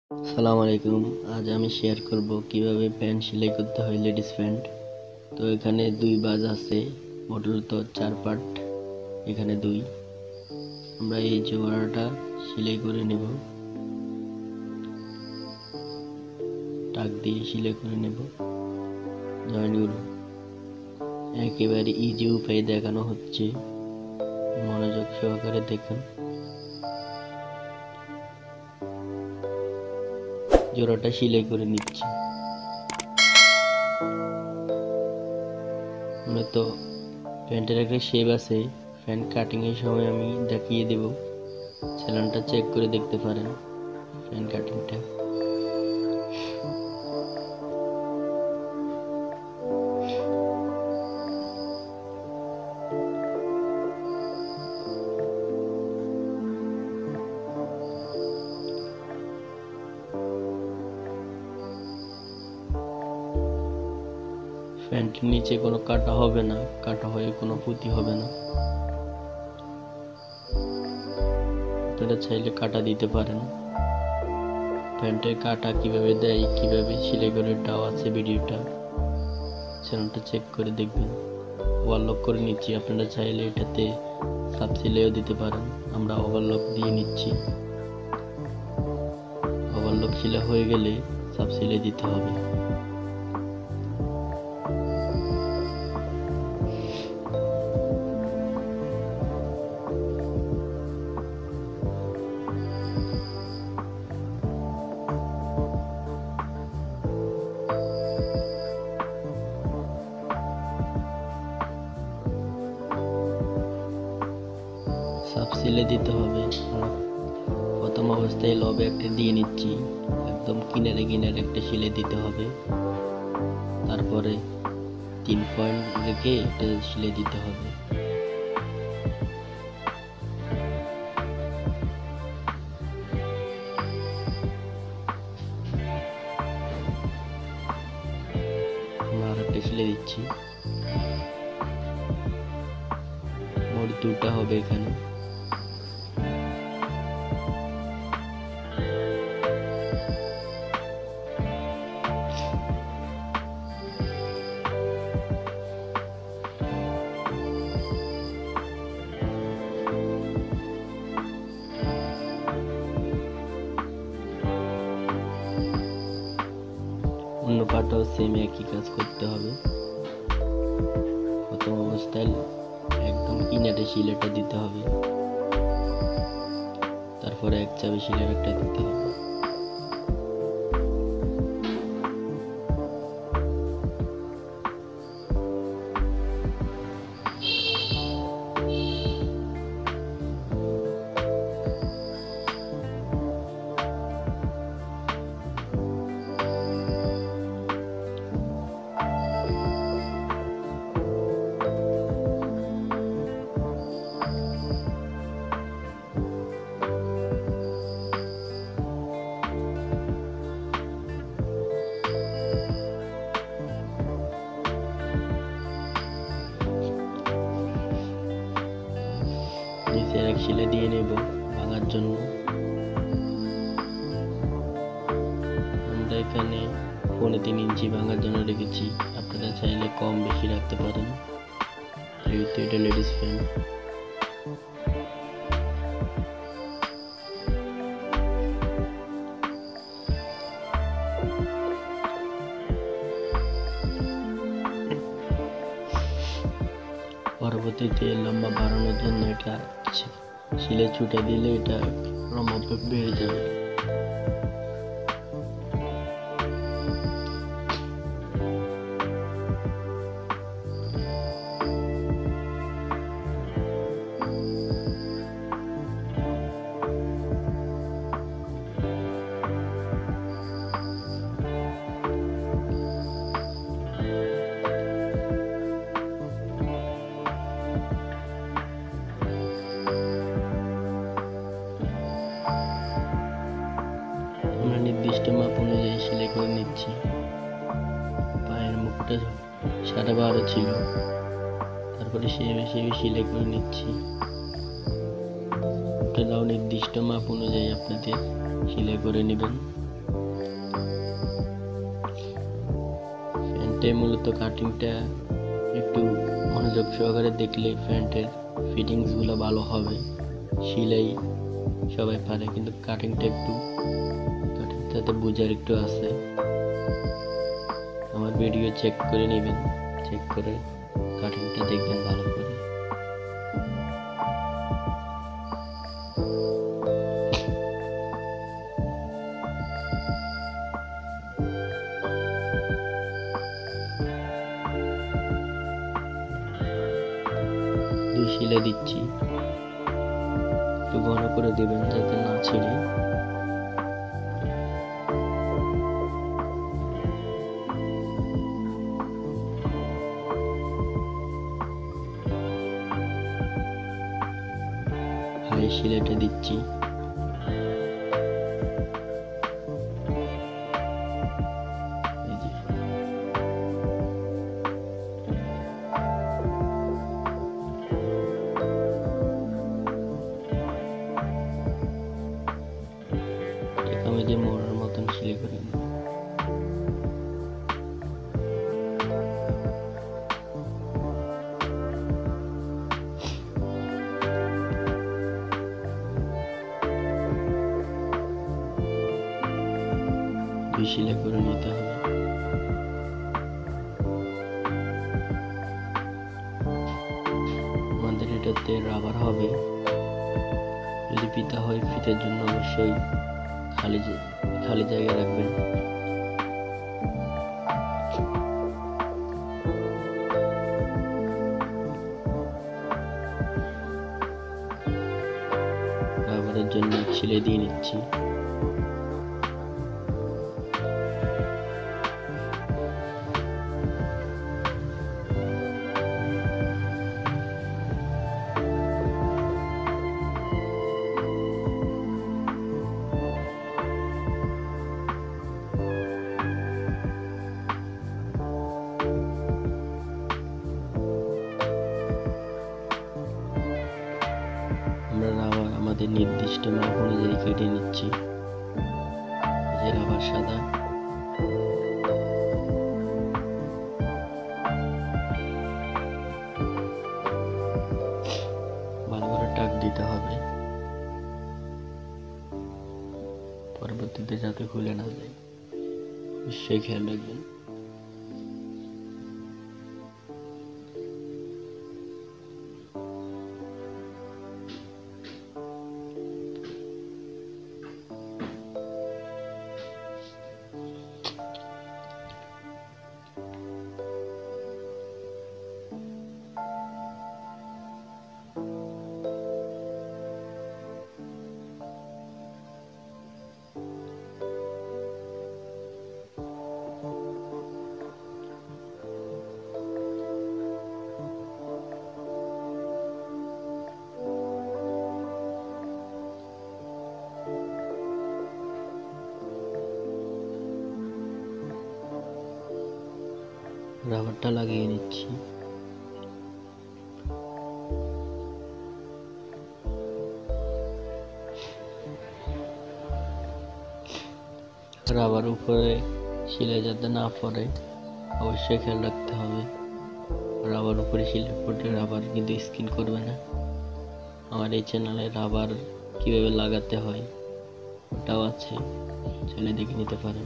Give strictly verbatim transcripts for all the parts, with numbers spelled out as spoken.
আসসালামু আলাইকুম। আজ আমি শেয়ার করব কিভাবে প্যান্ট সেলাই করতে হয়, লেডিস প্যান্ট। তো এখানে দুই বাজ আছে, মূলত চার পার্ট, এখানে দুই। আমরা এই জোড়াটা সেলাই করে নেব, টাক দিয়ে সেলাই করে নেব জয়েন্টগুলো। একেবারে ইজি উপায়ে দেখানো হচ্ছে, মনোযোগ সহকারে দেখুন। জোড়াটা সেলাই করে নিচ্ছি। মূলত প্যান্টের একটা শেপ আছে, প্যান্ট কাটিং এর সময় আমি দেখিয়ে দেব, সেলাইনটা চেক করে দেখতে পারেন। প্যান্ট কাটিংটা প্যান্টের নিচে কোনো কাটা হবে না, কাটা হয়ে কোনো ক্ষতি হবে না। আপনারা চাইলে কাটা দিতে পারেন। প্যান্টের কাটা কিভাবে দেয়, কিভাবে সেলাই করে, এটাও আছে ভিডিওটা, চ্যানেলটা চেক করে দেখবেন। ওভারলক করে নিচ্ছি, আপনারা চাইলে এটাতে সাব সেলাইও দিতে পারেন। আমরা ওভারলক দিয়ে নিচ্ছি। ওভারলক সেলাই হয়ে গেলে সাব সেলাই দিতে হবে। সাব সেলাই দিতে হবে। প্রথম অবস্থায় লবে একটা দিয়ে নিচ্ছি, একদম কিনারে কিনারে একটা সেলাই দিতে হবে। তারপরে তিন পয়েন্ট রেখে একটা সেলাই দিতে হবে। আর একটা সেলাই দিচ্ছি, মোট দুটা হবে এখানে। অন্য পাটাও সেম একই কাজ করতে হবে। প্রথম অবস্থায় একদম কিনারে সেলাইটা দিতে হবে, তারপরে এক চাপে সেলাই একটা দিতে হবে। নিচে এক সেলাই দিয়ে নেব ভাঙার জন্য। আমরা এখানে পৌনে তিন ইঞ্চি ভাঙার জন্য রেখেছি, আপনারা চাইলে কম বেশি রাখতে পারেন। যেহেতু এটা লেডিস প্যান্ট। পরবর্তীতে লম্বা বাড়ানোর জন্য এটা সেলাই ছুটে দিলে এটা লম্বা বেড়ে যাবে। নির্দিষ্ট মাপ অনুযায়ী সেলাই করে নিচ্ছি। পায়ের মুখটা সাড়ে বারো ছিল, তারপরে সেভাবে সেভাবে সেলাই করে নিচ্ছি। আপনারাও নির্দিষ্ট মাপ অনুযায়ী আপনাদের সেলাই করে নেবেন। প্যান্টে মূলত কাটিংটা একটু মনোযোগ সহকারে দেখলে প্যান্টের ফিটিংসগুলো ভালো হবে। সেলাই সবাই পারে, কিন্তু কাটিংটা একটু কাটিংটাতে বোঝার একটু আছে। আমার ভিডিও চেক করে নেবেন, চেক করে কাটিংটা দেখবেন ভালো করে। দুই সেলাই দিচ্ছি, একটু ঘন করে দেবেন যাতে না ছিঁড়ে। হাই সেলাইটা দিচ্ছি। আমি যে মোড়ের মতন সেলাই করে নিই। দুই সেলাই করে নিতে হবে। আমাদের এটাতে রাবার হবে। যদি ফিতা হয়, ফিতার জন্য অবশ্যই খালি খালি জায়গা রাখবেন। রাবারের জন্য সেলাই দিয়ে নিচ্ছি। আমরা রাবার আমাদের নির্দিষ্ট মাপ অনুযায়ী কেটে নিচ্ছি। যে রাবার সাদা, ভালো করে টাক দিতে হবে, পরবর্তীতে যাতে খুলে না যায় অবশ্যই খেয়াল রাখবেন। রাবারটা লাগিয়ে নিচ্ছি। রাবার উপরে সেলাই যাতে না পড়ে অবশ্যই খেয়াল রাখতে হবে। রাবার উপরে সেলাই পড়লে রাবার কিন্তু স্কিন করবে না। আমার এই চ্যানেলে রাবার কিভাবে লাগাতে হয় ওটাও আছে, চলে দেখে নিতে পারেন।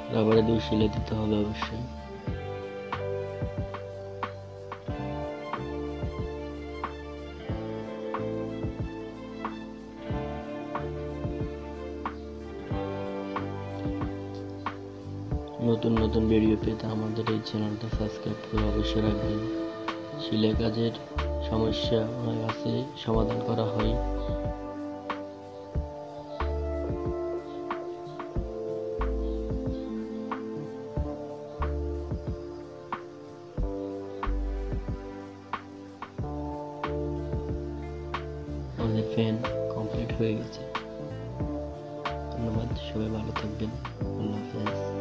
রাবারে দিয়ে সেলাই দিতে হবে অবশ্যই। নতুন নতুন ভিডিও পেতে আমাদের এই চ্যানেলটা সাবস্ক্রাইব করে অবশ্যই রাখবেন। সেলাই কাজের সমস্যা আমার কাছে সমাধান করা হয়। আমাদের ফ্যান কমপ্লিট হয়ে গেছে। ধন্যবাদ, সবাই ভালো থাকবেন। আল্লাহ হাফেজ।